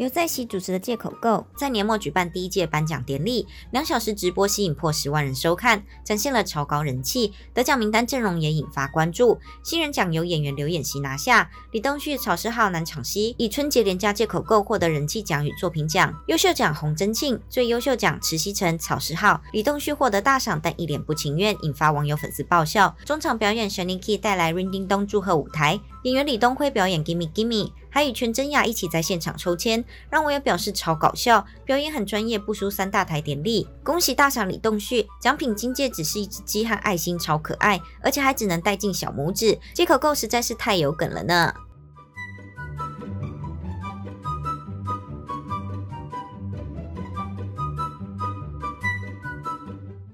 刘在熙主持的借口购在年末举办第一届颁奖典礼，2小时直播吸引破10万人收看，展现了超高人气。得奖名单阵容也引发关注，新人奖由演员刘演熙拿下，李东旭、曹诗浩南场熙以春节连假借口购获得人气奖与作品奖。优秀奖洪真庆，最优秀奖池熙成、曹诗浩、李东旭获得大赏，但一脸不情愿，引发网友粉丝爆笑。中场表演 Shiny Key 带来 Ring Ding Dong 祝贺舞台，演员李东辉表演 Gimme Gimme， 还与全真雅一起在现场抽签，让网友表示超搞笑，表演很专业，不输3大台典礼。恭喜大赏李东旭，奖品金戒指是一只鸡和爱心，超可爱，而且还只能戴进小拇指。借口购实在是太有梗了呢。